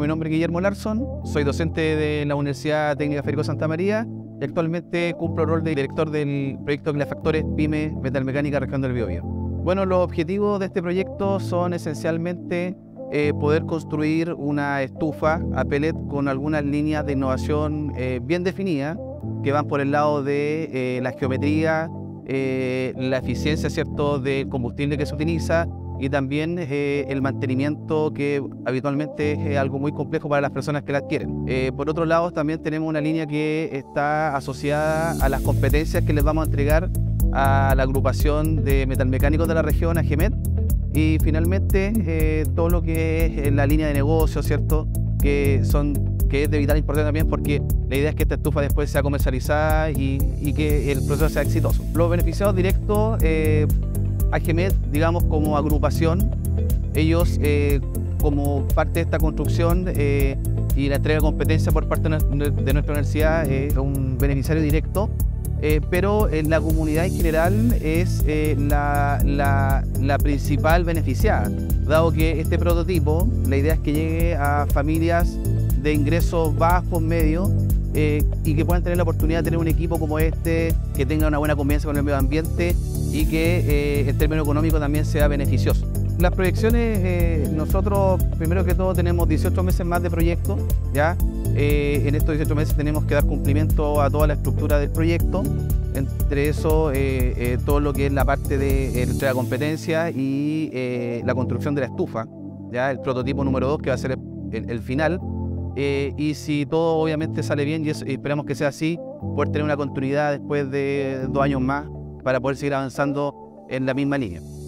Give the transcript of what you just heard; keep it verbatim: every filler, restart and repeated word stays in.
mi nombre es Guillermo Larson, soy docente de la Universidad Técnica Federico Santa María y actualmente cumplo el rol de director del proyecto Gigafactores PYME Metalmecánica Región del Biobío. Bueno, los objetivos de este proyecto son esencialmente eh, poder construir una estufa a pellet con algunas líneas de innovación eh, bien definidas que van por el lado de eh, la geometría, eh, la eficiencia, ¿cierto?, del combustible que se utiliza y también eh, el mantenimiento, que habitualmente es algo muy complejo para las personas que la adquieren. Eh, por otro lado, también tenemos una línea que está asociada a las competencias que les vamos a entregar a la agrupación de metalmecánicos de la región, a GEMET, y finalmente eh, todo lo que es la línea de negocio, ¿cierto?, que, son, que es de vital importancia también, porque la idea es que esta estufa después sea comercializada y, y que el proceso sea exitoso. Los beneficiados directos, eh, a GEMET, digamos, como agrupación, ellos eh, como parte de esta construcción eh, y la entrega de competencia por parte de nuestra universidad es eh, un beneficiario directo, eh, pero en la comunidad en general es eh, la, la, la principal beneficiada, dado que este prototipo, la idea es que llegue a familias de ingresos bajos, medios, eh, y que puedan tener la oportunidad de tener un equipo como este, que tenga una buena convivencia con el medio ambiente y que eh, en términos económicos también sea beneficioso. Las proyecciones, eh, nosotros primero que todo tenemos dieciocho meses más de proyecto, ¿ya? Eh, en estos dieciocho meses tenemos que dar cumplimiento a toda la estructura del proyecto, entre eso eh, eh, todo lo que es la parte de entrega de competencia y eh, la construcción de la estufa, ¿ya? El prototipo número dos, que va a ser el, el final, eh, y si todo obviamente sale bien, y, eso, y esperamos que sea así, poder tener una continuidad después de dos años más para poder seguir avanzando en la misma línea.